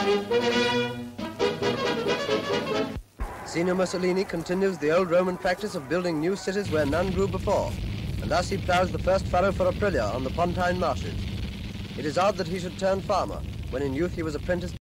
Benito Mussolini continues the old Roman practice of building new cities where none grew before, and thus he ploughs the first furrow for Aprilia on the Pontine marshes. It is odd that he should turn farmer, when in youth he was apprenticed